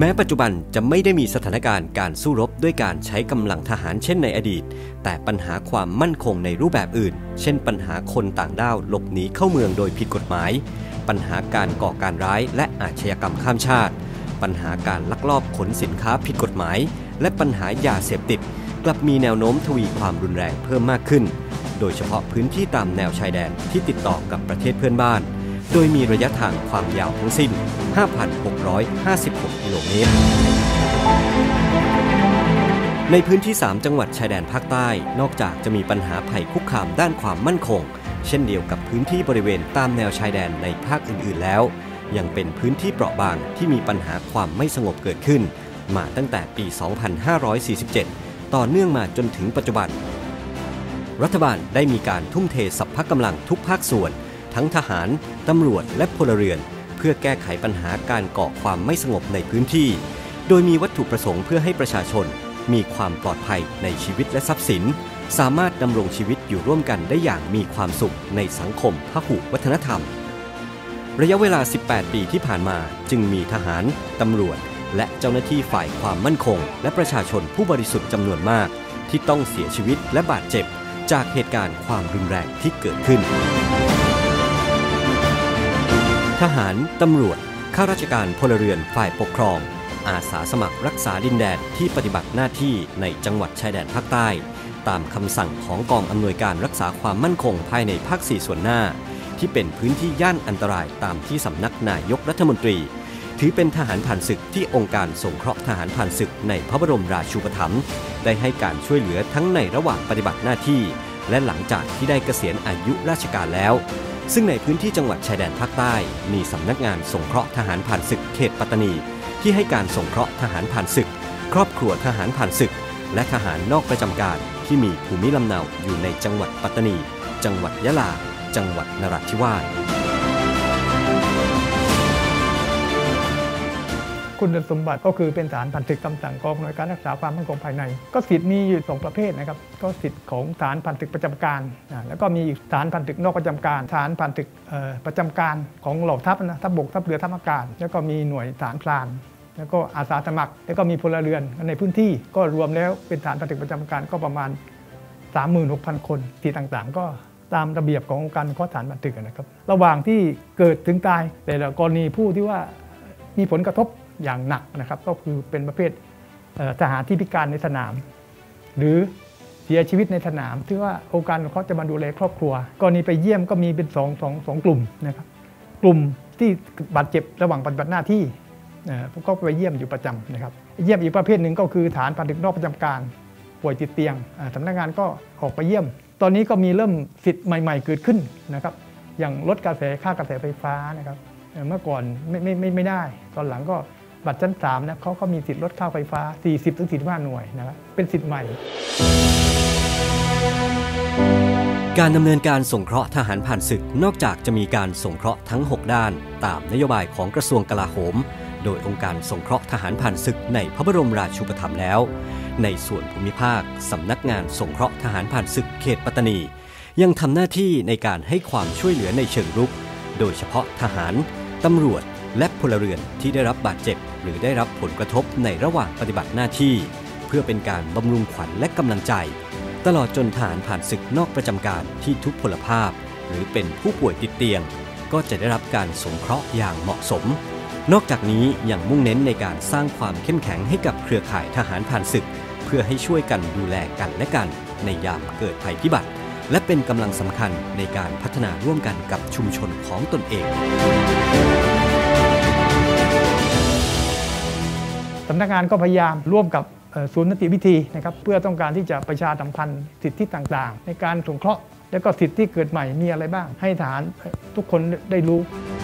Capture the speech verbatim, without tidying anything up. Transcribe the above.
แม้ปัจจุบันจะไม่ได้มีสถานการณ์การสู้รบด้วยการใช้กำลังทหารเช่นในอดีตแต่ปัญหาความมั่นคงในรูปแบบอื่นเช่นปัญหาคนต่างด้าวหลบหนีเข้าเมืองโดยผิดกฎหมายปัญหาการก่อการร้ายและอาชญากรรมข้ามชาติปัญหาการลักลอบขนสินค้าผิดกฎหมายและปัญหายาเสพติดกลับมีแนวโน้มทวีความรุนแรงเพิ่มมากขึ้นโดยเฉพาะพื้นที่ตามแนวชายแดนที่ติดต่อกับประเทศเพื่อนบ้านโดยมีระยะทางความยาวทั้งสิ้น ห้าพันหกร้อยห้าสิบหก กิโลเมตรในพื้นที่สามจังหวัดชายแดนภาคใต้นอกจากจะมีปัญหาภัยคุกคามด้านความมั่นคงเช่นเดียวกับพื้นที่บริเวณตามแนวชายแดนในภาคอื่นๆแล้วยังเป็นพื้นที่เปราะบางที่มีปัญหาความไม่สงบเกิดขึ้นมาตั้งแต่ปี สองพันห้าร้อยสี่สิบเจ็ด ต่อเนื่องมาจนถึงปัจจุบันรัฐบาลได้มีการทุ่มเทสรรพกำลังทุกภาคส่วนทั้งทหารตำรวจและพลเรือนเพื่อแก้ไขปัญหาการก่อความไม่สงบในพื้นที่โดยมีวัตถุประสงค์เพื่อให้ประชาชนมีความปลอดภัยในชีวิตและทรัพย์สินสามารถดำรงชีวิตอยู่ร่วมกันได้อย่างมีความสุขในสังคมพหุวัฒนธรรมระยะเวลาสิบแปดปีที่ผ่านมาจึงมีทหารตำรวจและเจ้าหน้าที่ฝ่ายความมั่นคงและประชาชนผู้บริสุทธิ์จำนวนมากที่ต้องเสียชีวิตและบาดเจ็บจากเหตุการณ์ความรุนแรงที่เกิดขึ้นทหารตำรวจข้าราชการพลเรือนฝ่ายปกครองอาสาสมัครรักษาดินแดนที่ปฏิบัติหน้าที่ในจังหวัดชายแดนภาคใต้ตามคำสั่งของกองอำนวยการรักษาความมั่นคงภายในภาคสี่ส่วนหน้าที่เป็นพื้นที่ย่านอันตรายตามที่สำนักนายกรัฐมนตรีถือเป็นทหารผ่านศึกที่องค์การสงเคราะห์ทหารผ่านศึกในพระบรมราชูปถัมภ์ได้ให้การช่วยเหลือทั้งในระหว่างปฏิบัติหน้าที่และหลังจากที่ได้เกษียณอายุราชการแล้วซึ่งในพื้นที่จังหวัดชายแดนภาคใต้มีสำนักงานสงเคราะห์ทหารผ่านศึกเขตปัตตานีที่ให้การสงเคราะห์ทหารผ่านศึกครอบครัวทหารผ่านศึกและทหารนอกประจำการที่มีภูมิลำเนาอยู่ในจังหวัดปัตตานีจังหวัดยะลาจังหวัดนราธิวาสคุณสมบัติก็คือเป็นทหารผ่านศึกคำสั่งกองอำนวยการรักษาความมั่นคงภายในก็สิทธิ์มีอยู่สองประเภทนะครับก็สิทธิ์ของทหารผ่านศึกประจำการแล้วก็มีทหารผ่านศึกนอกประจำการทหารผ่านศึกประจำการของเหล่าทัพนะทัพบกทัพเรือทัพอากาศแล้วก็มีหน่วยทหารพรานแล้วก็อาสาสมัครแล้วก็มีพลเรือนในพื้นที่ก็รวมแล้วเป็นทหารผ่านศึกประจำการก็ประมาณ สามหมื่นหกพัน คนที่ต่างๆก็ตามระเบียบขององค์การข้อฐานผ่านศึกนะครับระหว่างที่เกิดถึงตายแต่ละกรณีผู้ที่ว่ามีผลกระทบอย่างหนักนะครับก็คือเป็นประเภททหารที่พิการในสนามหรือเสียชีวิตในสนามที่ว่าองค์การเขาจะมาดูแลครอบครัวกรณีไปเยี่ยมก็มีเป็นสองสองสองกลุ่มนะครับกลุ่มที่บาดเจ็บระหว่างปฏิบัติหน้าที่พวกเขาไปเยี่ยมอยู่ประจำนะครับเยี่ยมอีกประเภทหนึ่งก็คือฐานผ่านศึกนอกประจำการป่วยติดเตียงสำนักงานก็ออกไปเยี่ยมตอนนี้ก็มีเริ่มสิทธิ์ใหม่ๆเกิดขึ้นนะครับอย่างลดกระแสค่ากระแสไฟฟ้านะครับเมื่อก่อนไม่ไม่ไม่ไม่ได้ตอนหลังก็บัตรชั้นสามนะเขาก็มีสิทธิ์ลดค่าไฟฟ้า สี่สิบถึงสี่สิบห้า หน่วยนะครับเป็นสิทธิ์ใหม่การดำเนินการสงเคราะห์ทหารผ่านศึกนอกจากจะมีการสงเคราะห์ทั้งหกด้านตามนโยบายของกระทรวงกลาโหมโดยองค์การสงเคราะห์ทหารผ่านศึกในพระบรมราชูปถัมภ์แล้วในส่วนภูมิภาคสำนักงานสงเคราะห์ทหารผ่านศึกเขตปัตตานียังทำหน้าที่ในการให้ความช่วยเหลือในเชิงรุกโดยเฉพาะทหารตำรวจและพลเรือนที่ได้รับบาดเจ็บหรือได้รับผลกระทบในระหว่างปฏิบัติหน้าที่เพื่อเป็นการบำรุงขวัญและกำลังใจตลอดจนทหารผ่านศึกนอกประจำการที่ทุพพลภาพหรือเป็นผู้ป่วยติดเตียงก็จะได้รับการสงเคราะห์อย่างเหมาะสมนอกจากนี้ยังมุ่งเน้นในการสร้างความเข้มแข็งให้กับเครือข่ายทหารผ่านศึกเพื่อให้ช่วยกันดูแลกันและกันในยามเกิดภัยพิบัติและเป็นกำลังสำคัญในการพัฒนาร่วมกันกับชุมชนของตนเองสำนักงานก็พยายามร่วมกับศูนย์นิติวิธีนะครับเพื่อต้องการที่จะประชาสัมพันธ์สิทธิต่างๆในการสงเคราะห์และก็สิทธิที่เกิดใหม่มีอะไรบ้างให้ทหารทุกคนได้รู้